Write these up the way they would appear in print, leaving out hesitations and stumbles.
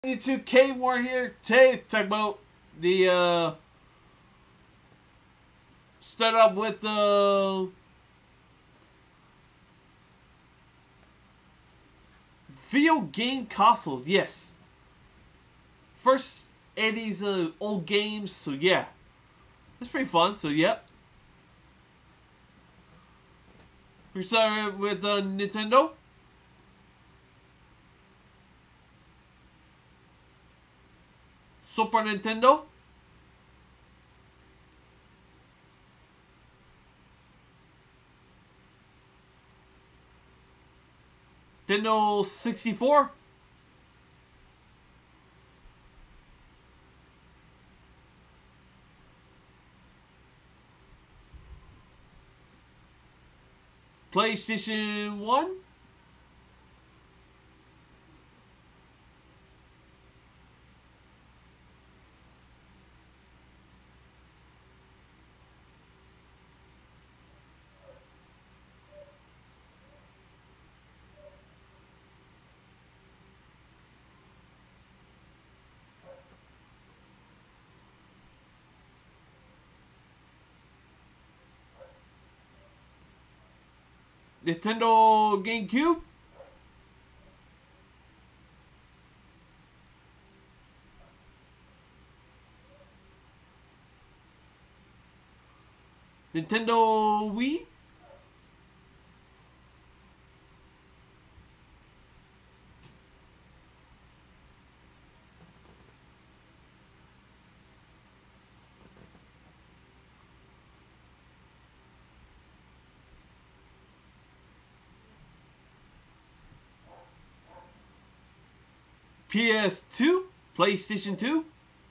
YouTube K-War here. Today, talk about the start up with the video game consoles. Yes, first Eddie's old games. So yeah, it's pretty fun. So yep, we started with Nintendo. Super Nintendo, Nintendo 64, PlayStation 1, Nintendo GameCube, Nintendo Wii, PS2, PlayStation 2,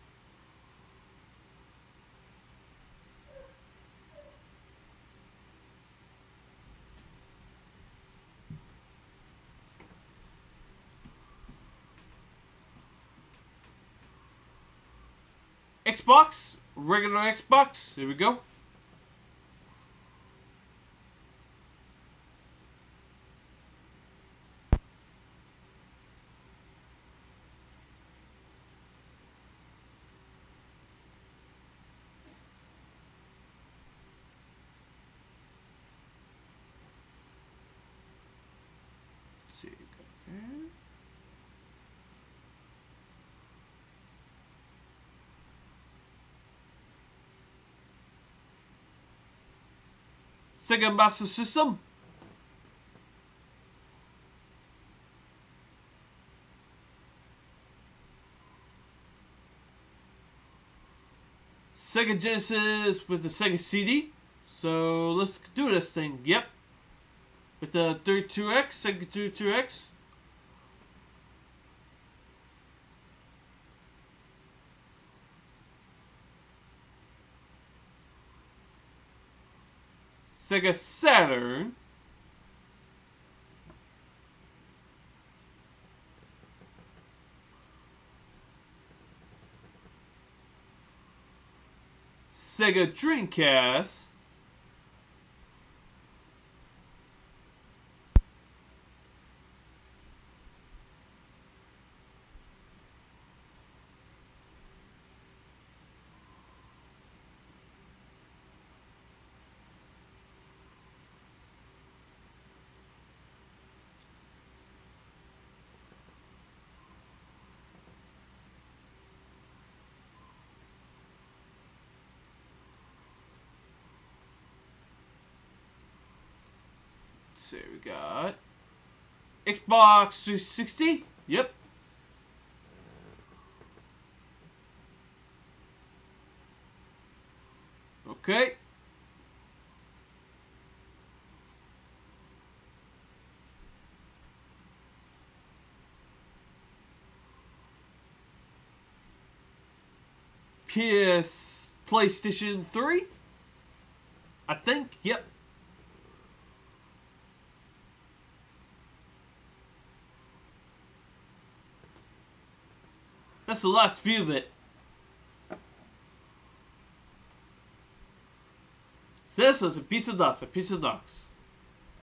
Xbox, regular Xbox. Here we go. Let's see, got there. Sega Master System, Sega Genesis with the Sega CD. So let's do this thing. Yep, with the 32X, Sega 32X. Sega Saturn, Sega Dreamcast, so we got Xbox 360. Yep. Okay. PlayStation 3. I think. Yep. That's the last view of it. This is a piece of dust,